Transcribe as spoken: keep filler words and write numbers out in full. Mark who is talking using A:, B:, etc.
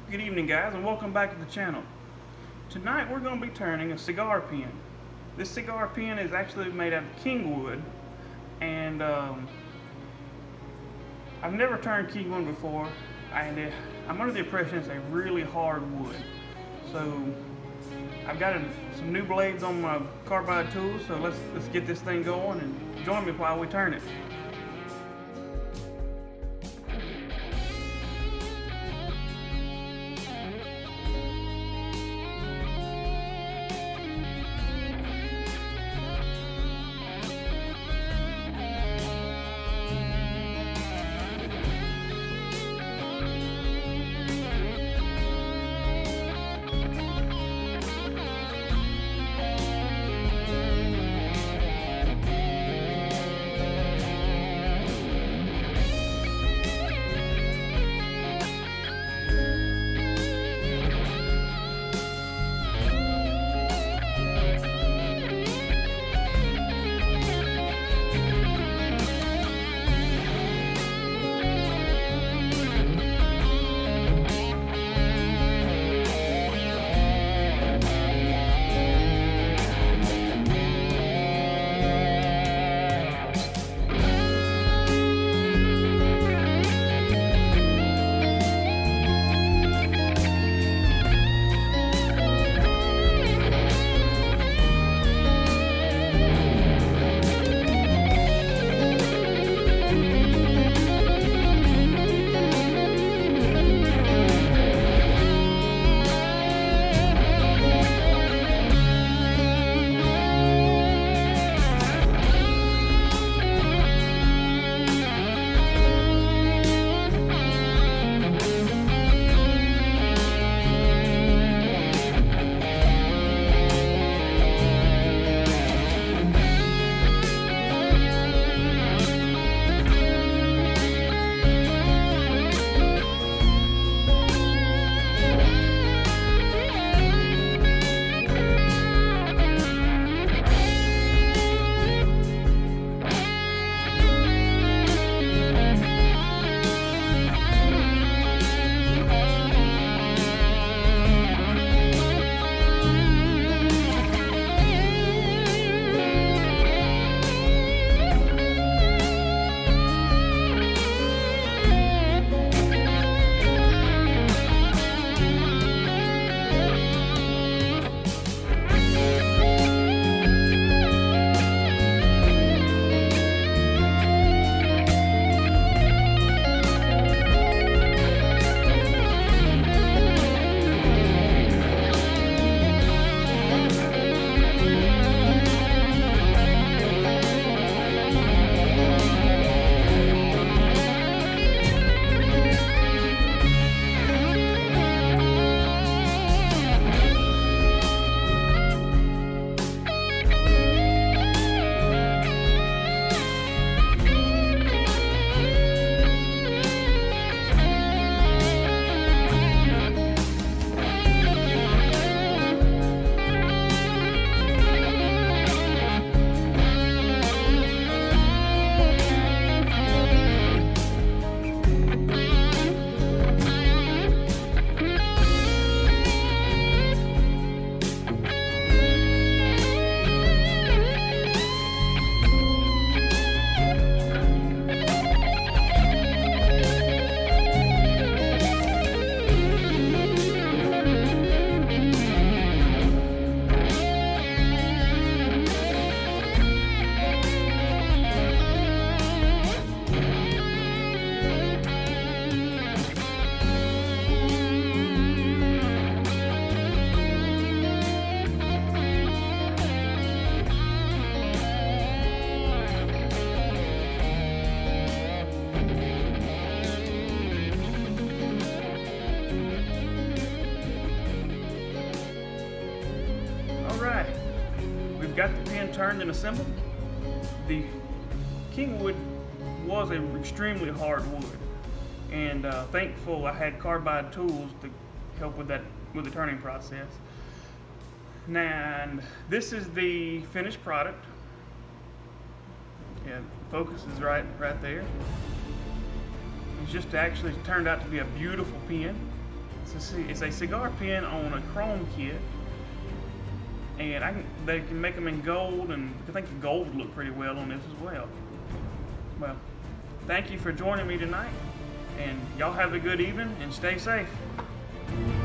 A: Good evening, guys, and welcome back to the channel. Tonight we're going to be turning a cigar pen. This cigar pen is actually made out of Kingwood, and um, I've never turned Kingwood before, and uh, I'm under the impression it's a really hard wood. So I've got a, some new blades on my Carbide tools, so let's let's get this thing going and join me while we turn it. Alright, we've got the pen turned and assembled. The Kingwood was an extremely hard wood, and uh, thankful I had Carbide tools to help with that with the turning process. Now, and this is the finished product. Yeah, focus is right right there. It's just actually turned out to be a beautiful pen. It's a, it's a cigar pin on a chrome kit, and I can, they can make them in gold, and I think the gold would look pretty well on this as well. Well, thank you for joining me tonight, and y'all have a good evening and stay safe.